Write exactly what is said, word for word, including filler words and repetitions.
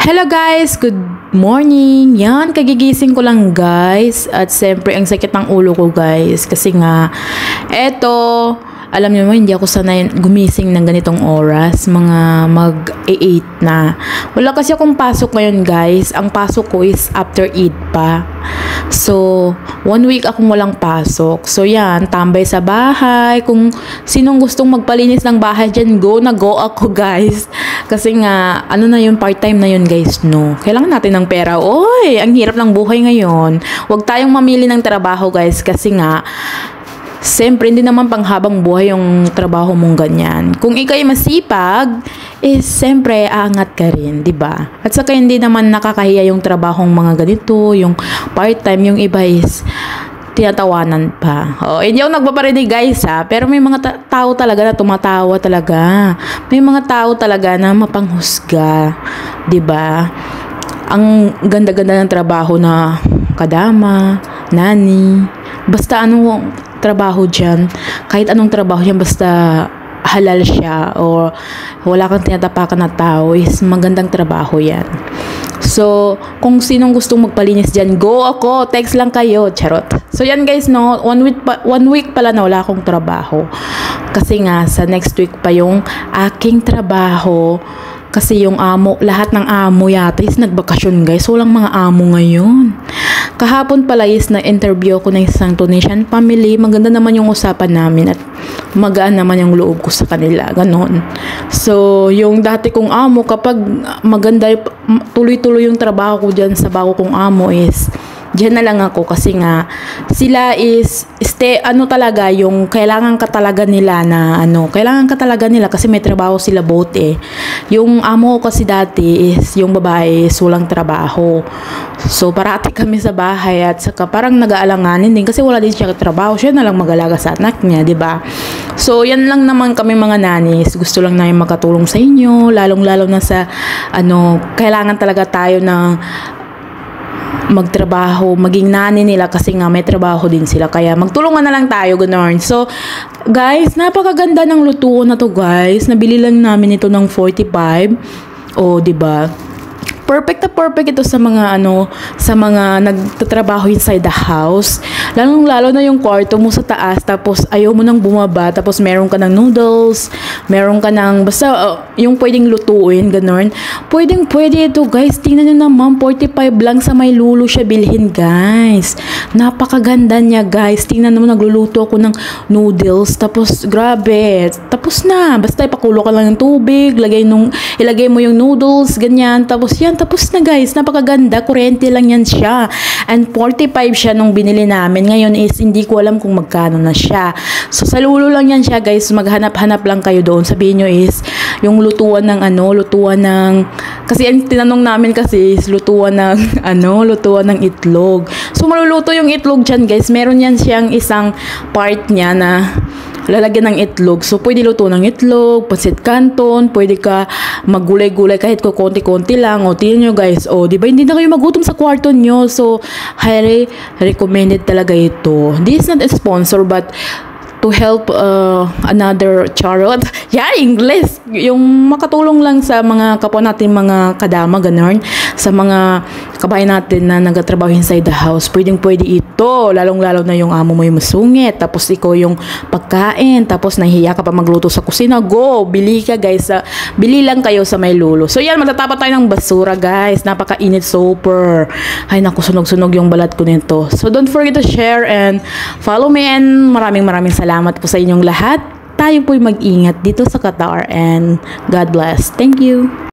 Hello guys, good morning. Yan, kagigising ko lang guys. At siyempre, ang sakit ng ulo ko guys. Kasi nga, eto, alam niyo mo, hindi ako sanay gumising ng ganitong oras. Mga mag eight na. Wala kasi akong pasok ngayon guys. Ang pasok ko is after eight pa. So, one week akong walang pasok. So, yan, tambay sa bahay. Kung sinong gustong magpalinis ng bahay dyan, go na go ako guys. Kasi nga, ano na yun, part-time na yun guys, no? Kailangan natin ng pera. Oy, ang hirap ng buhay ngayon. Huwag tayong mamili ng trabaho guys. Kasi nga, siyempre, hindi naman panghabang buhay yung trabaho mong ganyan. Kung ikay masipag, is siyempre, aangat ka rin, di ba? At saka hindi naman nakakahiya yung trabahong mga ganito, yung part-time, yung iba is tinatawanan pa. Oh, hindi ako nagpaparinig guys ha, pero may mga ta- tao talaga na tumatawa talaga. May mga tao talaga na mapanghusga, di ba? Ang ganda-ganda ng trabaho na kadama, nani, basta ano trabaho dyan, kahit anong trabaho yan, basta halal siya o wala kang tinatapakan na tao, is magandang trabaho yan. So, kung sinong gustong magpalinis dyan, go ako, text lang kayo, charot. So, yan guys, no, one week, pa, one week pala na wala akong trabaho. Kasi nga, sa next week pa yung aking trabaho. Kasi yung amo, lahat ng amo yata is nagbakasyon guys. Walang mga amo ngayon. Kahapon pala is na-interview ako ng isang Tunisian family. Maganda naman yung usapan namin at magaan naman yung loob ko sa kanila. Ganon. So, yung dati kong amo, kapag maganda, tuloy-tuloy yung trabaho ko dyan sa bago kong amo is diyan na lang ako kasi nga sila is stay ano talaga yung kailangan ka talaga nila na ano kailangan ka talaga nila kasi may trabaho sila both eh. Yung amo ko kasi dati is yung babae is walang trabaho, so parati kami sa bahay at saka parang nag-aalanganin din kasi wala din siya trabaho, siya na lang mag-alaga sa anak niya, di ba? So yan lang naman kami mga nanis, gusto lang namin makatulong sa inyo, lalong lalo na sa ano kailangan talaga tayo ng magtrabaho, maging nani nila kasi nga may trabaho din sila. Kaya magtulungan na lang tayo, ganoon. So, guys, napakaganda ng lutuan na to, guys. Nabili lang namin ito ng forty-five. O, di ba? Perfect na perfect ito sa mga ano, sa mga nagtatrabaho inside the house. Lalong lalo na yung kwarto mo sa taas, tapos ayaw mo nang bumaba, tapos meron ka ng noodles, meron ka ng basta uh, yung pwedeng lutuin, ganun. Pwedeng pwede ito guys. Tingnan nyo naman, forty-five lang sa may lulo siya bilhin guys. Napakaganda niya guys. Tingnan mo, nagluluto ako ng noodles, tapos grabe, tapos na. Basta ipakulo ka lang ng tubig, lagay nung, ilagay mo yung noodles, ganyan, tapos yan, tapos na guys. Napakaganda, kuryente lang yan siya. And forty-five siya nung binili namin. Ngayon is hindi ko alam kung magkano na siya. So sa lulo lang yan siya guys. Maghanap-hanap lang kayo doon. Sabihin nyo is yung lutuan ng ano, lutuan ng, kasi ang tinanong namin kasi is lutuan ng ano, lutuan ng itlog. So maluluto yung itlog dyan guys. Meron yan siyang isang part niya na lalagyan ng itlog. So, pwede luto ng itlog, pancit canton, pwede ka maggulay-gulay kahit ko konti-konti lang. O, tingnan nyo guys. O, di ba hindi na kayo magutom sa kwarto nyo? So, highly recommended talaga ito. This is not a sponsor but to help uh, another charot. Yeah, English. Yung makatulong lang sa mga kapwa natin, mga kadama, ganun. Sa mga kabayan natin na nagtatrabaho inside the house. Pwedeng pwede ito. Lalong-lalo na yung amo mo yung masungit. Tapos ikaw yung pagkain. Tapos nahihiya ka pa magluto sa kusina. Go! Bili ka guys. Sa, bili lang kayo sa may lulo. So yan, matatapat tayo ng basura guys. Napaka-init super. Ay naku, sunog-sunog yung balat ko nito. So don't forget to share and follow me, and maraming maraming salamat po sa inyong lahat. Tayo po'y mag-ingat dito sa Qatar and God bless. Thank you.